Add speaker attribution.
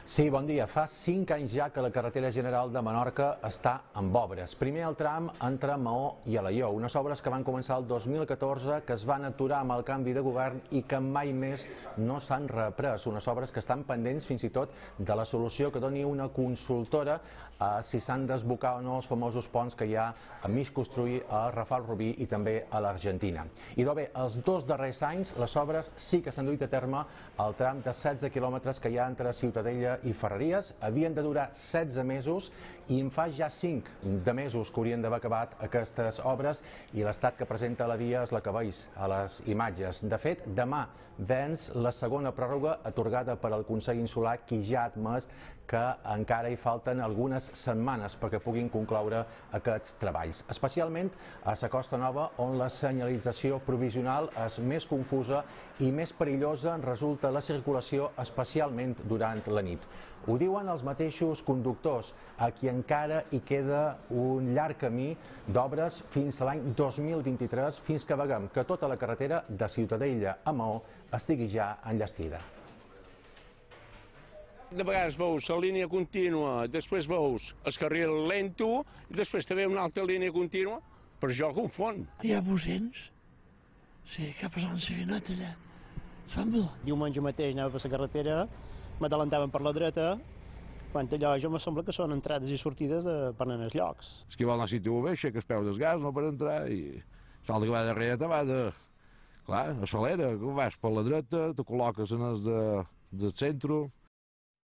Speaker 1: Sí, bon dia. Fa 5 anys ja que la carretera general de Menorca està amb obres. Primer el tram entre Maó i Alaior, unes obres que van començar el 2014, que es van aturar amb el canvi de govern i que mai més no s'han reprès. Unes obres que estan pendents fins i tot de la solució que doni una consultora a si s'han d'esbocar o no els famosos ponts que hi ha a mig construir a Rafal-Rubí i també a l'Argentina. I bé, els 2 darrers anys les obres sí que s'han duit a terme al tram de 16 quilòmetres que hi ha entre Ciutadella i Ferreries. Havien de durar 16 mesos i en fa ja 5 de mesos que haurien d'haver acabat aquestes obres i l'estat que presenta la via és la que veus a les imatges. De fet, demà venç la segona pròrroga atorgada per al Consell Insular, qui ja ha admès que encara hi falten algunes setmanes perquè puguin concloure aquests treballs. Especialment a la Costa Nova, on la senyalització provisional és més confusa i més perillosa resulta la circulació, especialment durant la nit. Ho diuen els mateixos conductors, a qui encara hi queda un llarg camí d'obres fins a l'any 2023, fins que veiem que tota la carretera de Ciutadella a Maó estigui ja enllestida.
Speaker 2: De vegades veus la línia contínua, després veus el carril lento i després també una altra línia contínua, per això confon.
Speaker 3: Hi ha bocins? Sí, que passaven la Savinot allà. Sembla.
Speaker 4: Diumenge mateix anava per la carretera, m'adelantaven per la dreta, quan allò ja me sembla que són entrades i sortides per anar als llocs.
Speaker 5: És que vol anar a situ bé, aixeca els peus del gas, no per entrar, i l'altre que va darrere te va de... Clar, accelera, vas per la dreta, te col·loques en el del centre,